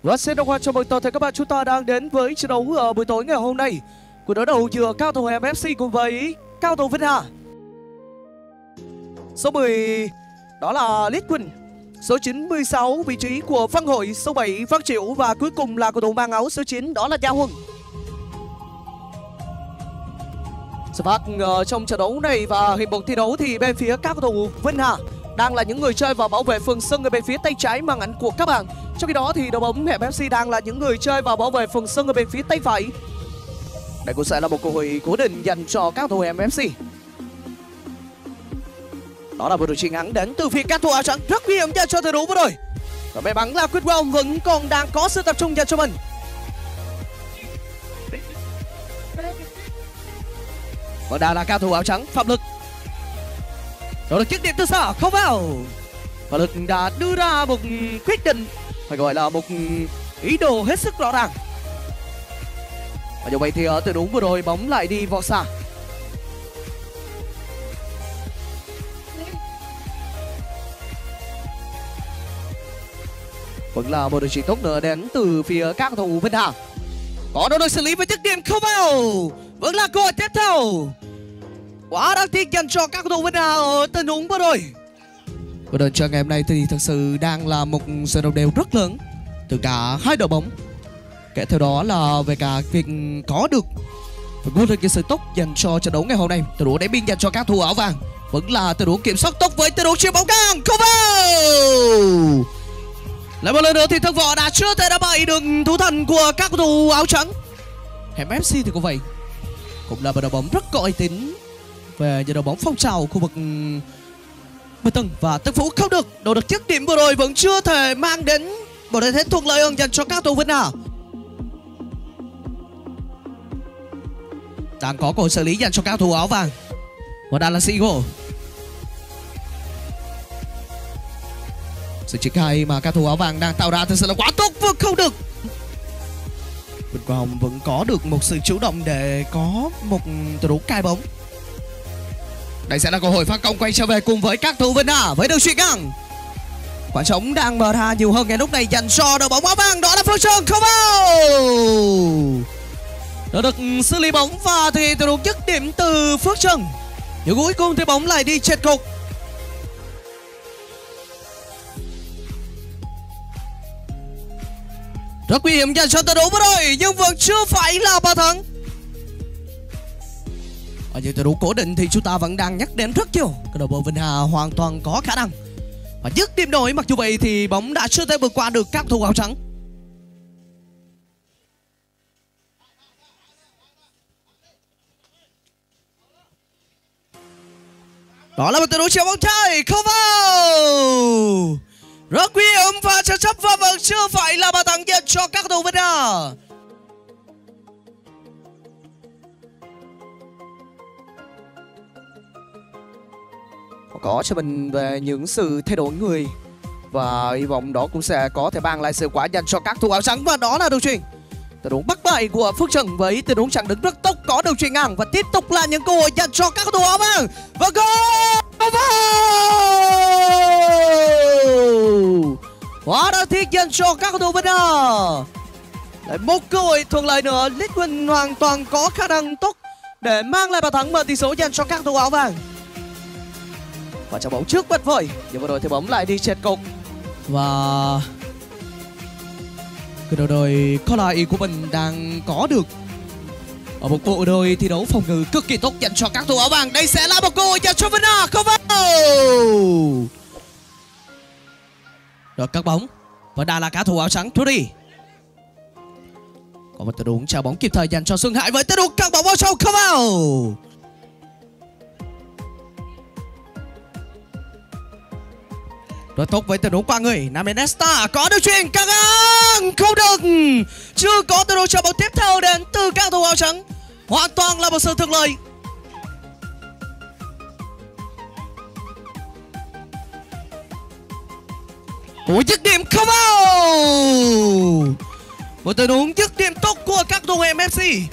Và xin đồng chào mừng toàn thể các bạn, chúng ta đang đến với trận đấu ở buổi tối ngày hôm nay. Cuộc đối đầu giữa cao thủ MFC cùng với cao thủ Vinh Hà. Số 10 đó là Lít Quỳnh, số 96 vị trí của Văn Hội, số 7 Văn Triệu và cuối cùng là cầu thủ mang áo số 9 đó là Gia Huân. Xuất phát trong trận đấu này và hiệp một thi đấu thì bên phía các cầu thủ Vinh Hà đang là những người chơi và bảo vệ phần sân ở bên phía tay trái màn ảnh của các bạn. Trong khi đó thì đội bóng MFC đang là những người chơi và bảo vệ phần sân ở bên phía tay phải. Đây cũng sẽ là một cơ hội cố định dành cho các cầu thủ MFC. Đó là một đội chiến ngắn đến từ phía các thủ áo trắng, rất nguy hiểm dành cho trận đấu vừa rồi. Và may mắn là Quyết Brown vẫn còn đang có sự tập trung dành cho mình. Và đang là cao thủ áo trắng Phạm Lực. Đó là chiếc điểm từ xa không vào. Và Lực đã đưa ra một quyết định, phải gọi là một ý đồ hết sức rõ ràng. Và như vậy thì ở từ đúng vừa rồi bóng lại đi vào xa. Vẫn là một đội chiến tốt nữa đến từ phía các cầu thủ Vinh Hà. Có đó được xử lý với chiếc điểm không vào. Vẫn là cơ hội tiếp theo. Quá đáng tiếc dành cho các cầu thủ Vinh Hà ở tình huống vừa rồi. Và đội chơi ngày hôm nay thì thực sự đang là một sự đồng đều rất lớn từ cả hai đội bóng. Kể theo đó là về cả việc có được một cái sự tốt dành cho trận đấu ngày hôm nay. Từ đấu đáy biên dành cho các thủ áo vàng. Vẫn là từ đấu kiểm soát tốt với từ đấu chuyền bóng ngang không vào. Lại một lần nữa thì thân võ đã chưa thể đá bại được thủ thành của các cầu thủ áo trắng. MFC thì cũng vậy, cũng là một đội bóng rất có uy tín về nhà đội bóng phong trào khu vực Bình Tân và Tân Phú. Không được, đội được chiếc điểm vừa rồi vẫn chưa thể mang đến một lợi thế thuận lợi hơn dành cho các cầu thủ Vinh Hà. Đang có cơ hội xử lý dành cho các cầu thủ áo vàng. Và đang là Sigo. Sự triển khai mà các thủ áo vàng đang tạo ra thực sự là quá tốt, vừa không được. Bình Quang vẫn có được một sự chủ động để có một trận đấu cai bóng. Đây sẽ là cơ hội phản công quay trở về cùng với các thủ Vinh Hà với đường chuyền ngang. Quả trống đang mở ra nhiều hơn ngay lúc này dành cho đội bóng áo vàng, đó là Phương Sơn không vào. Đã được xử lý bóng và thì trận đấu dứt điểm từ Phước Trần. Nhưng cuối cùng thì bóng lại đi chết cục. Rất nguy hiểm dành cho trận đấu vừa rồi nhưng vẫn chưa phải là bàn thắng. Ở những trận đấu cố định thì chúng ta vẫn đang nhắc đến rất nhiều. Cái đội bóng Vinh Hà hoàn toàn có khả năng và dứt điểm đổi. Mặc dù vậy thì bóng đã chưa thể vượt qua được các thủ áo trắng. Đó là một trận đấu chiều bóng chơi không vào. Rất nguy hiểm và tranh chấp và vẫn chưa phải là bàn thắng dành cho các cầu thủ Vinh Hà. Có cho mình về những sự thay đổi người và hy vọng đó cũng sẽ có thể mang lại sự quả dành cho các thủ áo trắng. Và đó là đường chuyền tình huống bắt bại của Phước Trần với tình huống chặn đứng rất tốt, có đường chuyền ngang và tiếp tục là những cơ hội dành cho các thủ áo vàng và goal. Quá đáng tiếc dành cho các cầu thủ Vinh Hà. Lại một cơ hội thuận lợi nữa, Lít Quỳnh hoàn toàn có khả năng tốt để mang lại bàn thắng mở tỷ số dành cho các cầu thủ áo vàng. Và trong bóng trước bất vời nhưng vừa rồi thì bóng lại đi chết cục. Và cái đội có lại của mình đang có được ở một bộ đôi thi đấu phòng ngự cực kỳ tốt dành cho các thủ áo vàng. Đây sẽ là một cơ hội dành cho Vinh Hà không vào. Rồi cắt bóng và đã là cả thủ áo trắng Trudy. Có một tình huống chào bóng kịp thời dành cho Xuân Hải với tình huống cắt bóng vào sâu không vào. Rất tốt với tình huống qua người Namenesta, có đường chuyền căng ngang không được. Chưa có tình huống chào bóng tiếp theo đến từ các thủ áo trắng. Hoàn toàn là một sự thuận lợi. Ủa dứt điểm không vào. Một tình huống dứt điểm tốt của các thủ MFC.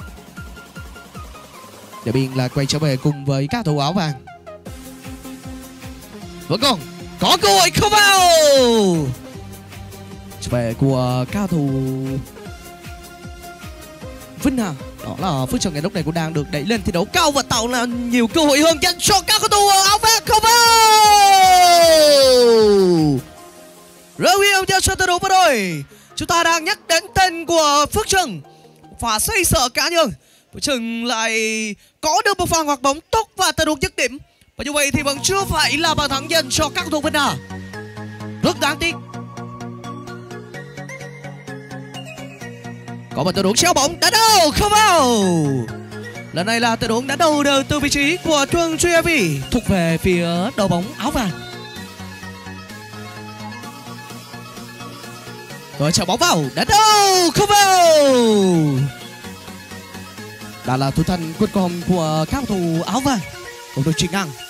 Để biên là quay trở về cùng với các thủ áo vàng. Vẫn còn có cơ hội không vào. về của cao thủ Vinh Hà. Đó là Phước Trần ngày lúc này cũng đang được đẩy lên thi đấu cao và tạo là nhiều cơ hội hơn dành cho các cầu thủ áo vàng không vào. Rất huy động cho trận đấu vừa rồi. Chúng ta đang nhắc đến tên của Phước Trần và xây sở cá nhân. Phước Trần lại có được một pha hoạt bóng tốt và trận đấu dứt điểm. Và như vậy thì vẫn chưa phải là bàn thắng dành cho các cầu thủ Vinh Hà. Rất đáng tiếc. Có một tình huống treo bóng đá đầu không vào. Lần này là tình huống đá đầu đều từ vị trí của Truong Truy Evi thuộc về phía đội bóng áo vàng. Rồi treo bóng vào đá đầu không vào. Đó là thủ thành cuối cùng của các cầu thủ áo vàng của đội Trình Ang.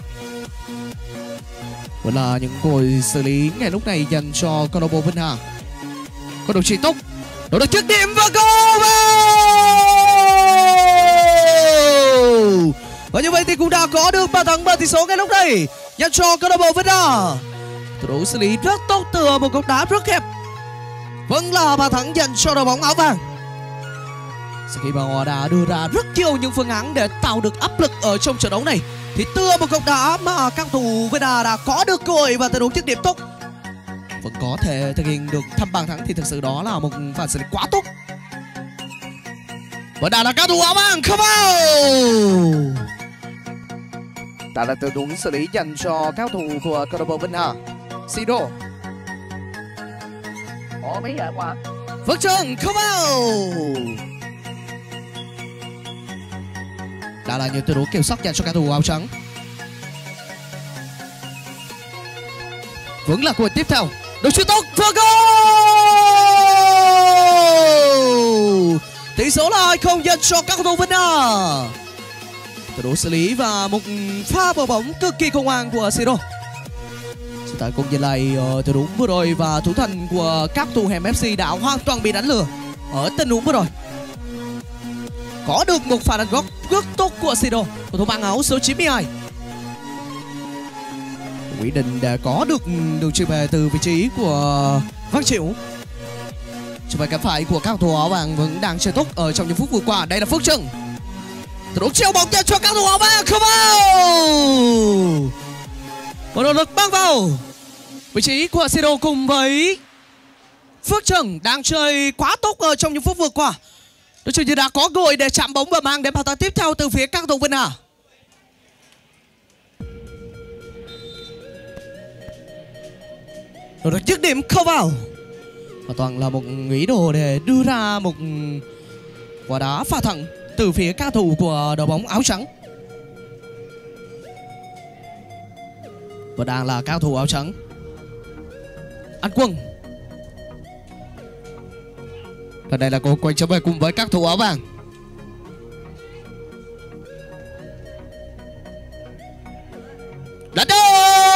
Vẫn là những còi xử lý ngày lúc này dành cho câu lạc bộ Vinh Hà. Có đồng chí Túc nó được trước điểm và goal. Và như vậy thì cũng đã có được bàn thắng mở tỷ số ngay lúc này dành cho câu lạc bộ Vinh Hà. Thủ đấu xử lý rất tốt từ một cú đá rất hẹp. Vẫn là bàn thắng dành cho đội bóng áo vàng. Sau khi mà họ đã đưa ra rất nhiều những phương án để tạo được áp lực ở trong trận đấu này, thì từ một cú đá mà các cầu thủ Vinh Hà đã có được cơ hội và trận đấu trước điểm tốt, vẫn có thể thực hiện được thăm bàn thắng thì thực sự đó là một pha xử lý quá tốt. Và đã là các cầu thủ áo vàng không vào. Đã là tình huống xử lý dành cho các cầu thủ của câu lạc bộ Vinh Hà. Sido. Mấy giờ qua. Phước Trần không vào. Đã là những tình huống kiểm soát dành cho các cầu thủ áo trắng. Vẫn là cơ hội tiếp theo. Được shot tốt và goal. Tỷ số là 2-0 dành cho các cầu thủ Vinh Hà. Tình huống xử lý và một pha vào bóng cực kỳ khủng hoảng của Sido. Chúng ta cùng nhìn lại tình huống vừa rồi và thủ thành của các cầu thủ Hẻm FC đã hoàn toàn bị đánh lừa ở tình huống vừa rồi. Có được một pha đánh góc rất tốt của Sido, cầu thủ mang áo số 92. Quý Định đã có được đường chuyền về từ vị trí của Văn Triệu. Chuyền về cánh phải của các cầu thủ áo vàng vẫn đang chơi tốt ở trong những phút vừa qua. Đây là Phước Trần. Tình huống treo bóng cho các cầu thủ áo vàng không vào. Một nỗ lực băng vào vị trí của Sido cùng với Phước Trần đang chơi quá tốt ở trong những phút vừa qua. Đối chừng như đã có cơ hội để chạm bóng và mang đến bàn thắng tiếp theo từ phía các cầu thủ Vinh Hà. Rồi được dứt điểm không vào. Hoàn toàn là một ý đồ để đưa ra một quả đá phá thẳng từ phía các cầu thủ của đội bóng áo trắng. Và đang là các cầu thủ áo trắng. An Quân. Và đây là cô quay trở về cùng với các thủ áo vàng. Đá đầu.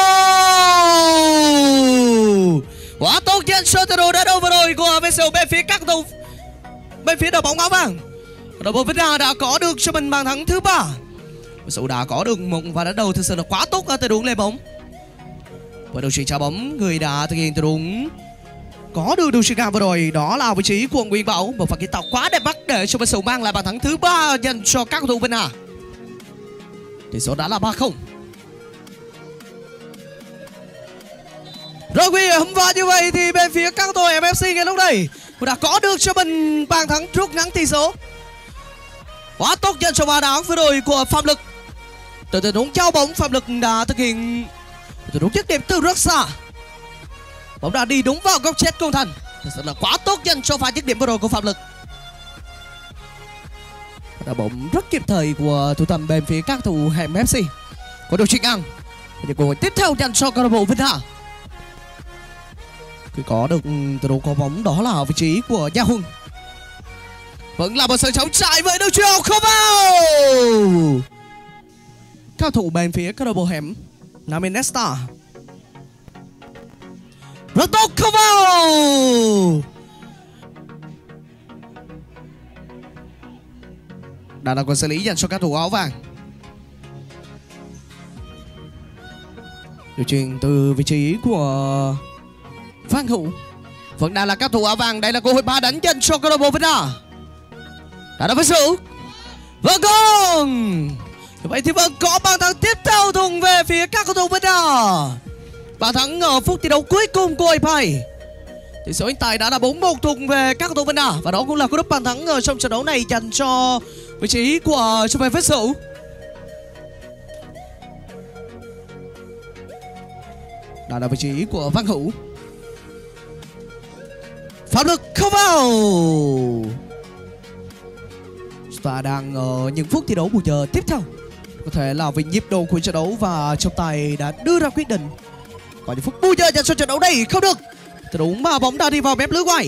Quá tốt trên sơ tờ đồ đá đầu vừa rồi của VCO bên phía các thủ, bên phía đội bóng áo vàng. Đội bóng Vinh Hà đã có được cho mình bàn thắng thứ 3. VCO đã có được một pha đá đầu thực sự là quá tốt ở tình huống lên bóng. Và đầu chuyển trả bóng, người đã thực hiện tình huống có được đường chuyền ngang vừa rồi đó là vị trí của Nguyễn Bảo. Một pha kiến tạo quá đẹp mắt để cho VCO mang lại bàn thắng thứ 3 dành cho các cầu thủ Vinh Hà. Tỷ số đã là 3-0. Rất nguy hiểm và như vậy thì bên phía các cầu thủ MFC ngay lúc này cũng đã có được cho mình bàn thắng rút ngắn tỷ số. Quá tốt dành cho bàn thắng vừa rồi của Phạm Lực. Từ tình huống trao bóng, Phạm Lực đã thực hiện tình huống dứt điểm từ rất xa. Bóng đã đi đúng vào góc chết công thành. Thật sự là quá tốt dành cho pha dứt điểm vừa rồi của Phạm Lực. Đá bóng rất kịp thời của thủ thành bên phía các thủ Hẻm FC. Có điều chỉnh ăn. Những cơ hội tiếp theo dành cho câu lạc bộ Vinh Hà. Khi có được từ đấu có bóng đó là vị trí của Gia Hùng. Vẫn là một sự chống chạy với đường chuyền không vào. Cao thủ bên phía câu lạc bộ Hẻm Nam Nesta. Rất tốt không vào. Đã là quân xử lý dành cho các thủ áo vàng. Điều chuyền từ vị trí của Văn Hữu. Vẫn đang là các thủ áo vàng. Đây là cơ hội 3 đánh dành cho câu lạc bộ Vina. Đã với sự và gong. Vậy thì vẫn có bàn thắng tiếp theo thùng về phía các cầu thủ Vina. Bàn thắng ở phút thi đấu cuối cùng của hiệp 2. Tỷ số hiện tại đã là 4-1 thùng về các cầu thủ Vina. Và đó cũng là cú đúp bàn thắng ở trong trận đấu này dành cho vị trí của trung vệ Vết Sửu. Đó là vị trí của Văn Hữu. Pháp lực không vào. Và đang ở những phút thi đấu bù giờ tiếp theo. Có thể là vì nhịp độ của trận đấu và trọng tài đã đưa ra quyết định. Có những phút bù giờ dành cho trận đấu này không được. Thật đúng mà bóng đã đi vào mép lưới ngoài.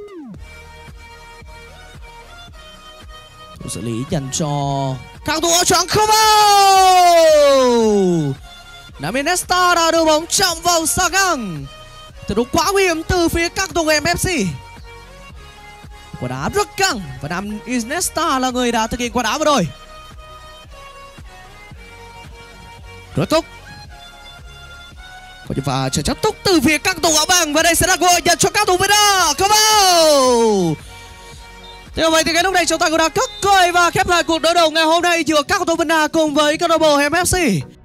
Xử lý dành cho các thủ áo trắng không vào. Nami Nesta đã đưa bóng chạm vào xa ngang. Thật đúng quá nguy hiểm từ phía các thủ MFC. Quả đá rất căng và Nam Nesta là người đã thực hiện quả đá vừa rồi. Rất tốt. Có những pha trận chấp túc từ phía các thủ áo vàng và đây sẽ là cơ hội dành cho các thủ Vina. Come on. Thế vậy thì cái lúc này chúng ta cũng đã cất còi và khép lại cuộc đối đầu ngày hôm nay giữa các cầu thủ Vina cùng với câu lạc bộ MFC.